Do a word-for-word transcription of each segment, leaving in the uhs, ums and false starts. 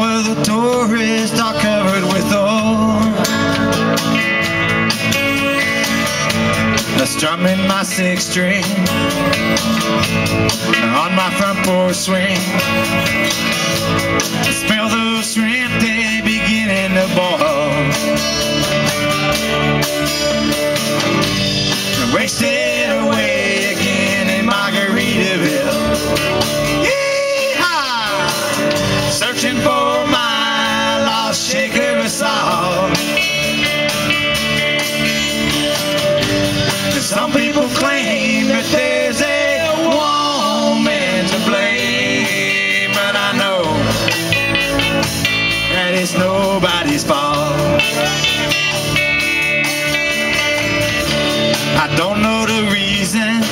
all of the tourists are covered with thorns. Strumming my six string on my front porch swing. Smell those shrimp, they beginning to boil. Wasted away again in Margaritaville. Yee-haw! Searching for my lost shaker of salt. Some people claim that there's a woman to blame, but I know that it's nobody's fault. I don't know the reason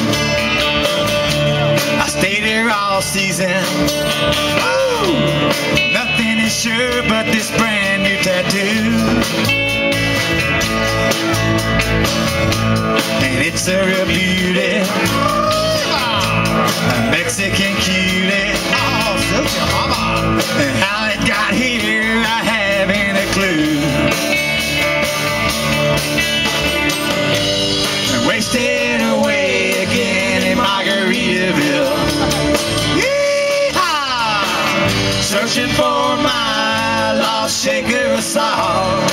I stayed here all season. Woo! Nothing is sure but this brand new tattoo. And it's a real beauty, a Mexican cutie. Oh, Silvia Mama. And how it got here, I haven't a clue. And wasted away again in Margaritaville. Yee-haw! Searching for my lost shaker of salt.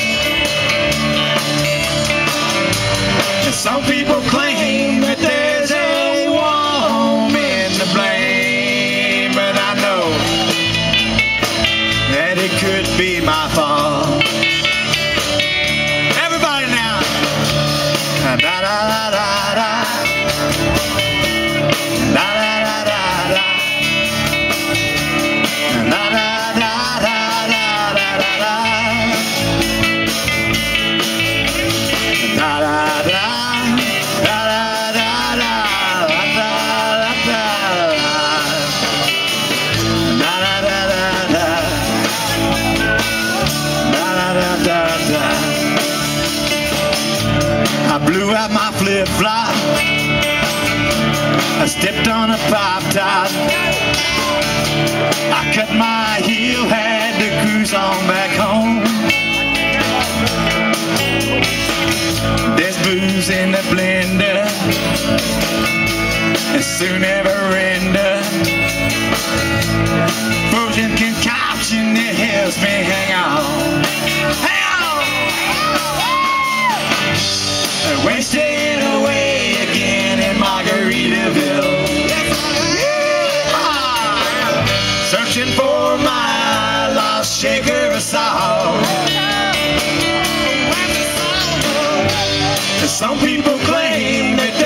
Some people claim that there's a woman to blame, but I know that it could be my fault. Everybody now. Da da da da da. Da da da da da. Da da da da da da da. Da da da. I blew out my flip-flop, I stepped on a pop top, I cut my heel, had to cruise on back home. There's booze in the blender, and soon never render. Frozen concoction that helps me hang on. Hang on! Wasted away again in Margaritaville. Yeah. Searching for my lost shaker of salt. Some people claim that